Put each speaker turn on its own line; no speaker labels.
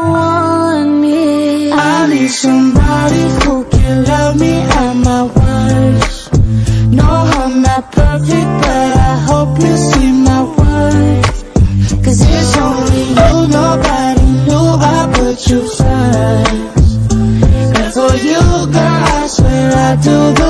want me.
I need somebody who can love me at my worst. No, I'm not perfect, but I hope you see my worth. Cause it's only you, nobody knew I put you first. And for you, girl, I swear I do the